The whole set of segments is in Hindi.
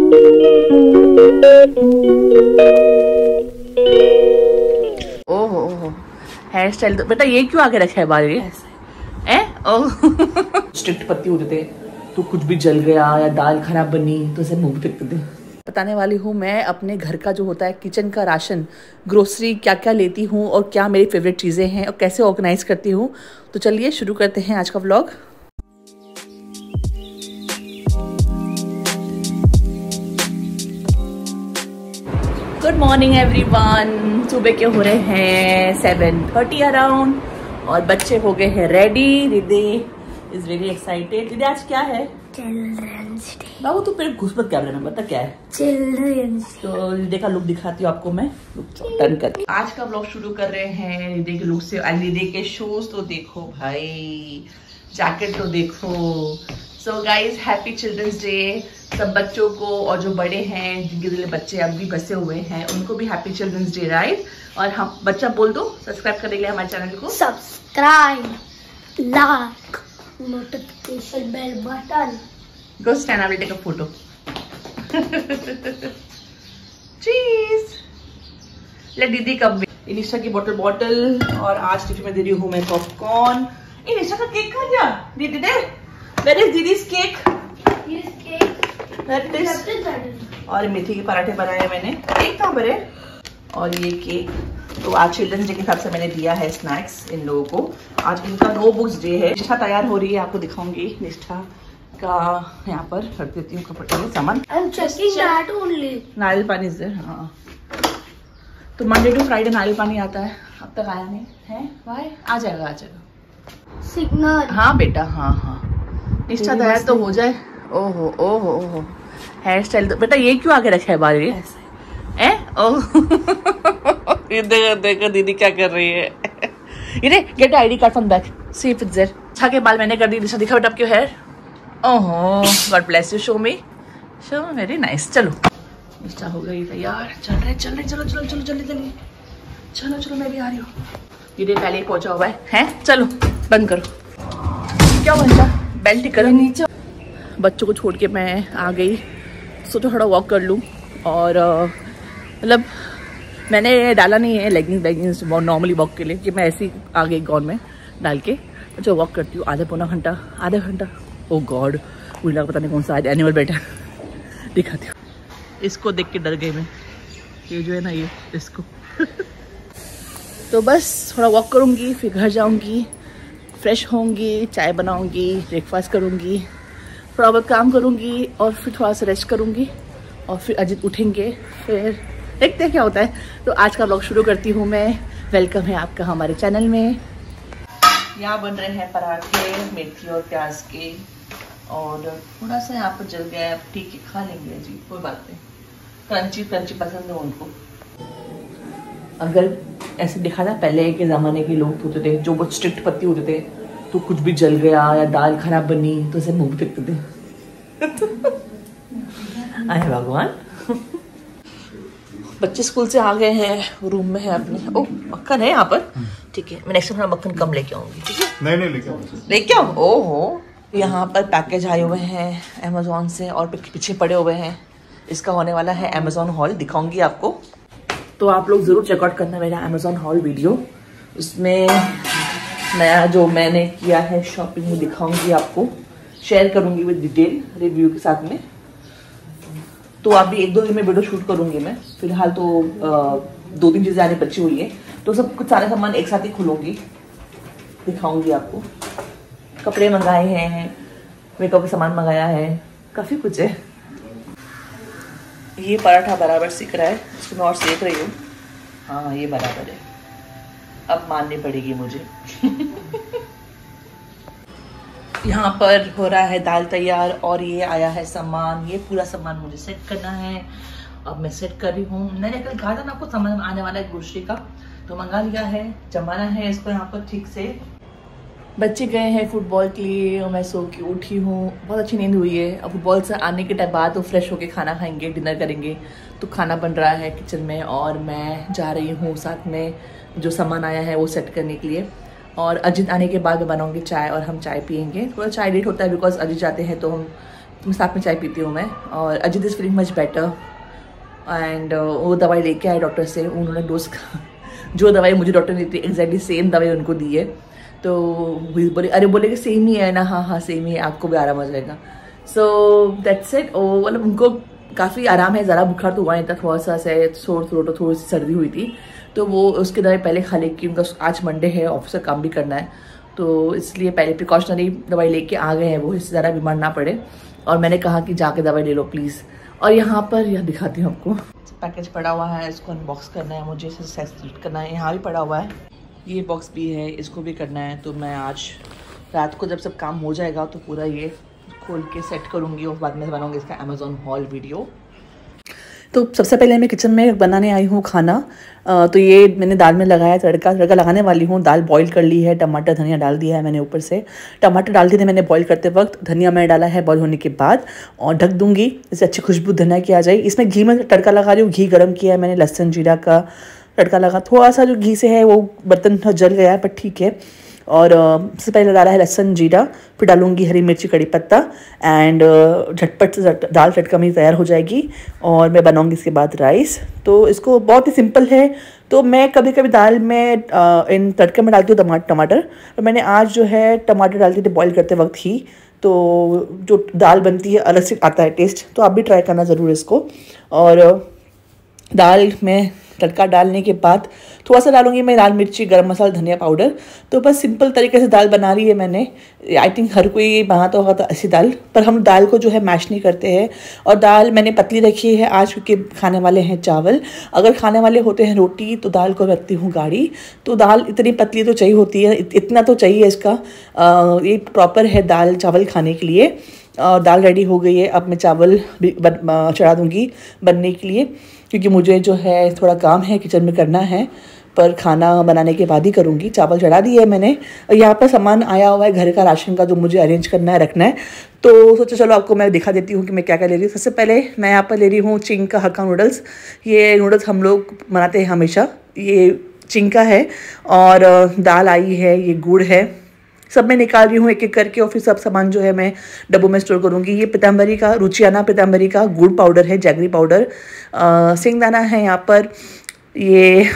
ओहो ओहो, हेयर स्टाइल तो बेटा ये क्यों आगे रखा है बाल? ये ओह स्ट्रिक्ट पति होते थे तो कुछ भी जल गया या दाल खराब बनी तो उसे मुंह फेंकते थे। बताने वाली हूँ मैं अपने घर का जो होता है किचन का राशन, ग्रोसरी क्या क्या लेती हूँ और क्या मेरी फेवरेट चीज़ें हैं और कैसे ऑर्गेनाइज करती हूँ। तो चलिए शुरू करते हैं आज का व्लॉग। Good morning everyone. सुबह के हो रहे हैं 7:30 अराउंड और बच्चे हो गए हैं ready. Riddhi is very excited. Riddhi आज क्या है? Children's day. बाबू तू फिर घुस मत कैमरे में, बता क्या है? Children's day. तो रिद्धि का लुक दिखाती हूँ आपको मैं, टर्न करके। आज का व्लॉग शुरू कर रहे हैं रिद्धि के लुक से। रिद्धि के शूज तो देखो भाई, जैकेट तो देखो। So guys happy children's day सब बच्चों को, और जो बड़े हैं जिनके दिल बच्चे अब भी बसे हुए हैं उनको भी हैप्पी चिल्ड्रंस डे, राइट? और हम बच्चा बोल दो सब्सक्राइब करने के लिए हमारे चैनल को। Subscribe, like, notification bell button. Go stand, I will take a photo. Cheese. ले दीदी कब भी इनिशा की बॉटल और आज टिफिन में दे रही हूँ मैं पॉपकॉर्न। इनिशा का केक खा दिया दीदी ने। Where is दीदी's cake? This cake. Where it is? और मेथी के पराठे बनाए मैंने। केक कहाँ पर है? और ये केक तो आज चिल्ड्रंस डे के हिसाब से मैंने दिया है स्नैक्स इन लोगों को। आज इनका नो बुक्स डे है। निष्ठा तैयार हो रही है, आपको दिखाऊंगी निष्ठा का। यहाँ पर रख देती हूँ कपड़े सामान। I'm checking that only. नारियल पानी से, हाँ तो मंडे टू फ्राइडे नारियल पानी आता है, अब तक आया नहीं है। भाई आ जाएगा सिग्नल। हाँ बेटा, हाँ निष्ठा तैयार तो हो जाए। ओहो ओहो ओहो, हेयर स्टाइल तो बेटा ये क्यों आगे रखा है बाल? ये देखो दीदी क्या कर रही है। ये get ID card from back, see if it's there. छा के बाल मैंने कर दी। निष्ठा दिखा बेटा आपके हेयर। ओहो God bless you, show me very nice. चलो निष्ठा हो गई तैयार, चल रहे चलो जल्दी चलो मैं भी आ रही हूँ। ये पहले ही पहुंचा हुआ है चलो बंद करो। क्या बंदा बेल्ट करो नीचे। बच्चों को छोड़ के मैं आ गई, सोचो थोड़ा वॉक कर लूँ। और मतलब मैंने डाला नहीं है लेगिंग्स नॉर्मली वॉक के लिए, कि मैं ऐसे ही आ गई गाउन में डाल के। जो वॉक करती हूँ आधा घंटा। ओ गॉड, मुझे लगा पता नहीं कौन सा आज एनिमल बैठा। दिखाती हूँ, इसको देख के डर गई मैं। ये जो है ना ये इसको तो बस थोड़ा वॉक करूँगी, फिर घर जाऊँगी, फ्रेश होंगी, चाय बनाऊँगी, ब्रेकफास्ट करूँगी, थोड़ा बहुत काम करूँगी और फिर थोड़ा सा रेस्ट करूँगी और फिर अजित उठेंगे, फिर देखते हैं क्या होता है। तो आज का व्लॉग शुरू करती हूँ मैं। वेलकम है आपका हमारे चैनल में। यहाँ बन रहे हैं पराठे मेथी और प्याज के, और थोड़ा सा यहाँ पर जल गया है, ठीक है खा लेंगे जी, कोई बात नहीं। क्रंची पसंद है उनको। अगर ऐसे देखा था पहले के ज़माने के लोग होते थे जो बहुत स्ट्रिक्ट पति होते थे, तो कुछ भी जल गया या दाल खराब बनी तो उसे मुंह फेंकते थे। अरे भगवान। बच्चे स्कूल से आ गए हैं, रूम में है अपने। ओ मक्खन है यहाँ पर, ठीक है मैं नेक्स्ट टाइम मक्खन कम लेके आऊंगी, ठीक है? नहीं लेके आओ। ओहो, यहाँ पर पैकेज आए हुए हैं अमेजोन से और पीछे पड़े हुए हैं। इसका होने वाला है अमेजोन हॉल, दिखाऊंगी आपको। तो आप लोग जरूर चेकआउट करना मेरा अमेजोन हॉल वीडियो। उसमें नया जो मैंने किया है शॉपिंग में दिखाऊंगी आपको, शेयर करूंगी विद डिटेल रिव्यू के साथ में। तो अभी 1-2 दिन में वीडियो शूट करूंगी मैं। फिलहाल तो 2-3 चीजें आने बची हुई है, तो सब कुछ सारे सामान एक साथ ही खुलूंगी, दिखाऊंगी आपको। कपड़े मंगाए हैं, मेकअप का सामान मंगाया है, काफी कुछ है। ये पराठा बराबर सीख रहा है, इसको मैं और सेक रही हूँ। हाँ ये बराबर है, अब माननी पड़ेगी मुझे। यहाँ पर हो रहा है दाल तैयार और ये आया है सामान। ये पूरा सामान मुझे सेट करना है, अब मैं सेट कर रही हूँ। मैंने कल कहा था ना आपको सामान आने वाला है ग्रोसरी का, तो मंगा लिया है, जमाना है इसको यहाँ पर ठीक से। बच्चे गए हैं फुटबॉल के लिए और मैं सो के उठी हूँ, बहुत अच्छी नींद हुई है। अब फुटबॉल से आने के टाइम बाद तो फ्रेश होके खाना खाएंगे, डिनर करेंगे। तो खाना बन रहा है किचन में और मैं जा रही हूँ साथ में जो सामान आया है वो सेट करने के लिए। और अजित आने के बाद मैं बनाऊंगी चाय और हम चाय पियेंगे। थोड़ा चाय लेट होता है बिकॉज अजित जाते हैं तो हम तो मैं साथ में चाय पीती हूँ मैं। और Ajit is feeling much better and वो दवाई लेके आए डॉक्टर से। उन्होंने डोज जो दवाई मुझे डॉक्टर ने दी एग्जैक्टली सेम दवाई उनको दी है। तो बोले अरे बोले कि सेम ही है ना, हाँ हाँ सेम ही है, आपको भी आराम आ जाएगा। So that's it. मतलब उनको काफ़ी आराम है, ज़रा बुखार तो हुआ नहीं था, थोड़ा सा से सोर थ्रोट और थोड़ी सी सर्दी हुई थी, तो वो उसके दवाई पहले खा लेगी। उनका आज मंडे है, ऑफिस का काम भी करना है, तो इसलिए पहले प्रिकॉशनरी दवाई लेके आ गए हैं वो, इससे ज़्यादा बीमार ना पड़े। और मैंने कहा कि जाके दवाई ले लो प्लीज़। और यहाँ पर यह दिखाती हूँ आपको, पैकेज पड़ा हुआ है, इसको अनबॉक्स करना है मुझे, सेट करना है। यहाँ भी पड़ा हुआ है, ये बॉक्स भी है, इसको भी करना है। तो मैं आज रात को जब सब काम हो जाएगा तो पूरा ये खोल के सेट करूँगी और बाद में बनाऊँगी इसका अमेज़ॉन हॉल वीडियो। तो सबसे पहले मैं किचन में बनाने आई हूँ खाना। तो ये मैंने दाल में लगाया तड़का लगाने वाली हूँ। दाल बॉईल कर ली है, टमाटर धनिया डाल दिया है मैंने ऊपर से। टमाटर डाल दिए थे मैंने बॉईल करते वक्त, धनिया मैंने डाला है बॉईल होने के बाद, और ढक दूँगी इससे अच्छी खुशबू धनिया की आ जाए। इसमें घी में तड़का लगा रही हूँ, घी गर्म किया है मैंने, लहसुन जीरा का तड़का लगा। थोड़ा सा जो घी से है वो बर्तन जल गया है, पर ठीक है। और सबसे पहले डाला है लहसुन जीरा, फिर डालूंगी हरी मिर्ची कड़ी पत्ता एंड झटपट से दाल तड़का मेरी तैयार हो जाएगी। और मैं बनाऊंगी इसके बाद राइस। तो इसको बहुत ही सिंपल है। तो मैं कभी कभी दाल में इन तड़के में डालती हूँ टमाटर, तो मैंने आज जो है टमाटर डालती थी बॉईल करते वक्त ही, तो जो दाल बनती है अलग से आता है टेस्ट। तो आप भी ट्राई करना ज़रूर इसको। और दाल में तड़का डालने के बाद थोड़ा सा डालूंगी मैं लाल मिर्ची, गरम मसाला, धनिया पाउडर। तो बस सिंपल तरीके से दाल बना रही है मैंने। आई थिंक हर कोई बनाता होगा तो ऐसी दाल, पर हम दाल को जो है मैश नहीं करते हैं। और दाल मैंने पतली रखी है आज, क्योंकि खाने वाले हैं चावल। अगर खाने वाले होते हैं रोटी तो दाल को रखती हूँ गाढ़ी। तो दाल इतनी पतली तो चाहिए होती है, इतना तो चाहिए इसका, ये प्रॉपर है दाल चावल खाने के लिए। और दाल रेडी हो गई है, अब मैं चावल चढ़ा दूँगी बनने के लिए, क्योंकि मुझे जो है थोड़ा काम है किचन में करना है, पर खाना बनाने के बाद ही करूँगी। चावल चढ़ा दिए है मैंने। और यहाँ पर सामान आया हुआ है घर का राशन का, जो मुझे अरेंज करना है, रखना है। तो सोचो चलो आपको मैं दिखा देती हूँ कि मैं क्या क्या ले रही हूँ। सबसे पहले मैं यहाँ पर ले रही हूँ चिंग का हक्का नूडल्स। ये नूडल्स हम लोग बनाते हैं हमेशा, ये चिंग का है। और दाल आई है, ये गुड़ है, सब मैं निकाल रही हूँ एक एक करके। और फिर सब सामान जो है मैं डब्बों में स्टोर करूँगी। ये पीताम्बरी का, रुचियाना पीताम्बरी का गुड़ पाउडर है, जैगरी पाउडर। सिंगदाना है यहाँ पर, ये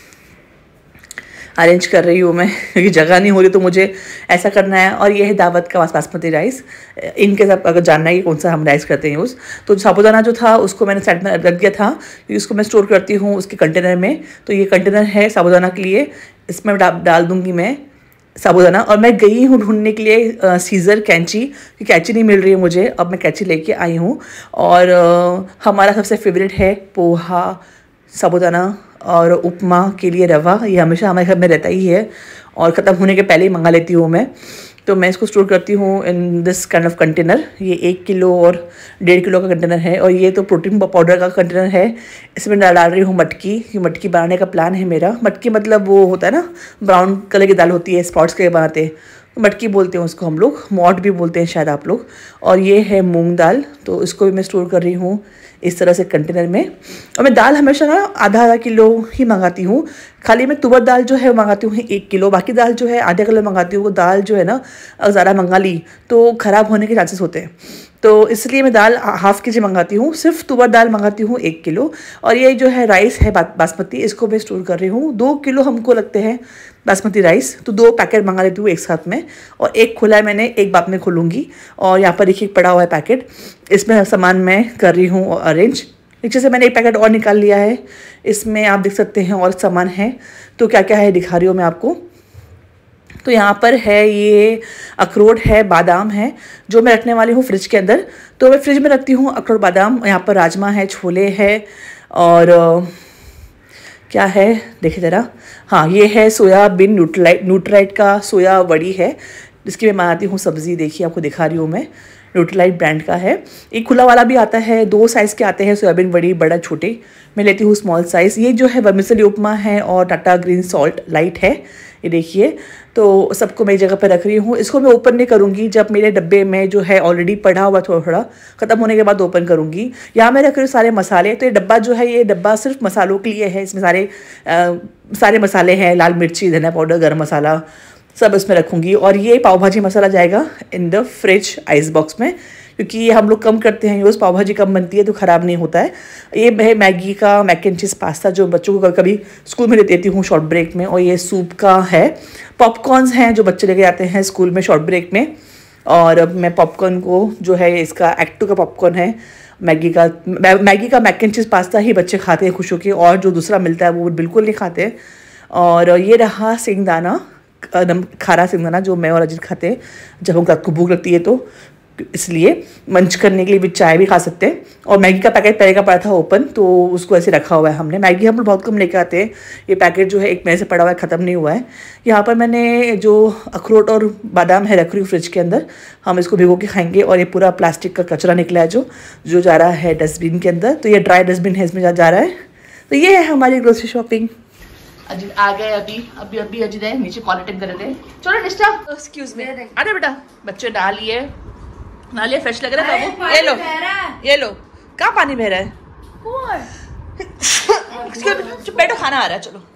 अरेंज कर रही हूँ मैं क्योंकि जगह नहीं हो रही, तो मुझे ऐसा करना है। और ये है दावत का बासमती राइस। इनके सब अगर जानना है कि कौन सा हम राइस करते हैं यूज़, तो साबुदाना जो था उसको मैंने साइड में रख दिया था, क्योंकि उसको मैं स्टोर करती हूँ उसके कंटेनर में। तो ये कंटेनर है साबुदाना के लिए, इसमें डाल दूँगी मैं साबुदाना। और मैं गई हूँ ढूंढने के लिए सीज़र, कैंची, कि कैंची नहीं मिल रही है मुझे। अब मैं कैंची लेके आई हूँ। और हमारा सबसे फेवरेट है पोहा, साबुदाना और उपमा के लिए रवा। ये हमेशा हमारे घर में रहता ही है, और ख़त्म होने के पहले ही मंगा लेती हूँ मैं। तो मैं इसको स्टोर करती हूँ in this kind of container. ये 1 किलो और 1.5 किलो का कंटेनर है। और ये तो प्रोटीन पाउडर का कंटेनर है। इसमें डाल रही हूँ मटकी, कि मटकी बनाने का प्लान है मेरा। मटकी मतलब वो होता है ना, ब्राउन कलर की दाल होती है, स्पॉट्स के बनाते हैं, मटकी बोलते हैं उसको हम लोग, मॉट भी बोलते हैं शायद आप लोग। और ये है मूंग दाल, तो इसको भी मैं स्टोर कर रही हूँ इस तरह से कंटेनर में। और मैं दाल हमेशा ना आधा किलो ही मंगाती हूँ। खाली मैं तुवर दाल जो है मंगाती हूँ 1 किलो, बाकी दाल जो है आधा किलो मंगाती हूँ। वो दाल जो है ना अगर ज़्यादा मंगा ली तो ख़राब होने के चांसेस होते हैं, तो इसलिए मैं दाल ½ kg मंगाती हूँ। सिर्फ तुवर दाल मंगाती हूँ 1 किलो। और ये जो है राइस है बासमती, इसको मैं स्टोर कर रही हूँ। 2 किलो हमको लगते हैं बासमती राइस, तो 2 पैकेट मंगा लेती हूँ एक साथ में। और एक खुला है मैंने, एक बाद में खोलूँगी। और यहाँ पर एक पड़ा हुआ है पैकेट, इसमें सामान मैं कर रही हूँ अरेंज। नीचे से मैंने एक पैकेट और निकाल लिया है, इसमें आप देख सकते हैं और सामान है। तो क्या क्या है दिखा रही हूँ मैं आपको। तो यहाँ पर है, ये अखरोट है, बादाम है, जो मैं रखने वाली हूँ फ्रिज के अंदर। तो मैं फ्रिज में रखती हूँ अखरोट बादाम। यहाँ पर राजमा है, छोले है, और क्या है देखिए ज़रा, हाँ ये है सोयाबीन न्यूट्राइट का सोया वड़ी है, जिसकी मैं बनाती हूँ सब्ज़ी। देखिए आपको दिखा रही हूँ मैं, न्यूट्रालाइट ब्रांड का है। एक खुला वाला भी आता है, 2 साइज़ के आते हैं सोयाबीन बड़ी, बड़ा छोटे। मैं लेती हूँ स्मॉल साइज़। ये जो है वर्मिसेली उपमा है और टाटा ग्रीन सॉल्ट लाइट है, ये देखिए। तो सबको मैं एक जगह पर रख रही हूँ। इसको मैं ओपन नहीं करूँगी, जब मेरे डब्बे में जो है ऑलरेडी पड़ा हुआ थोड़ा ख़त्म होने के बाद ओपन करूँगी। यहाँ मैं रख रही हूँ सारे मसाले। तो ये डब्बा जो है, ये डब्बा सिर्फ मसालों के लिए है। इसमें सारे मसाले हैं, लाल मिर्ची, धनिया पाउडर, गरम मसाला, सब इसमें रखूँगी। और ये पाव भाजी मसाला जाएगा in the fridge ice box में, क्योंकि ये हम लोग कम करते हैं यूज़। पाव भाजी कम बनती है तो ख़राब नहीं होता है। ये है मैगी का मैक एंड चीज़ पास्ता जो बच्चों को कभी स्कूल में देती हूँ शॉर्ट ब्रेक में। और ये सूप का है। पॉपकॉर्न्स हैं जो बच्चे लेके जाते हैं स्कूल में शॉर्ट ब्रेक में। और अब मैं पॉपकॉर्न को जो है इसका एक्टो का पॉपकॉर्न है। मैगी का मैक एंड चीज़ पास्ता ही बच्चे खाते हैं खुश होकर, और जो दूसरा मिलता है वो बिल्कुल नहीं खाते। और ये रहा सिंगदाना, खारा सिंगदाना जो मैं और अजीत खाते हैं जब हम रात को भूख लगती है तो, इसलिए मंच करने के लिए भी चाय भी खा सकते हैं। और मैगी का पैकेट पहले का पड़ा था ओपन, तो उसको ऐसे रखा हुआ है हमने। मैगी हम लोग बहुत कम लेके आते हैं। ये पैकेट जो है 1 महीने से पड़ा हुआ है, ख़त्म नहीं हुआ है। यहाँ पर मैंने जो अखरोट और बादाम है रख रही हूँ फ्रिज के अंदर, हम इसको भिगो के खाएंगे। और ये पूरा प्लास्टिक का कचरा निकला है जो जा रहा है डस्टबिन के अंदर, तो ये ड्राई डस्टबिन है, इसमें जा रहा है। तो ये है हमारी ग्रोसरी शॉपिंग। अजीत आ गए अभी अजीत है नीचे कॉलेटिंग कर रहे थे। चलो निष्ठा, एक्सक्यूज मी, अरे बेटा बच्चे नहा लिए फ्रेश लग रहा है बाबू। ये लो कहाँ पानी बह रहा है? बैठो, खाना आ रहा है, चलो।